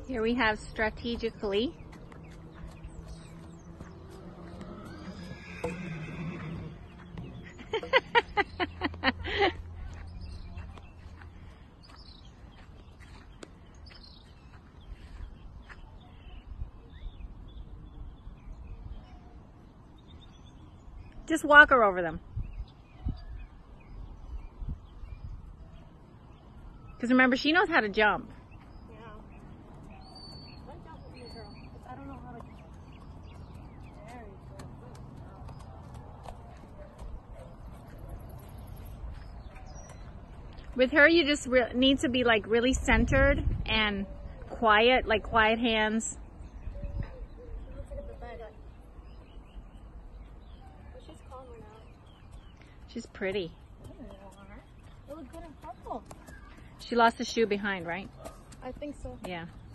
Here we have strategically. Just walk her over them. Because remember, she knows how to jump. Yeah. Don't jump with me, girl. I don't know how to jump. There you go. With her, you just need to be like really centered and quiet, like quiet hands. Let's look at the bed. But she's calmer now. She's pretty. They look good in purple. She lost a shoe behind, right? I think so. Yeah.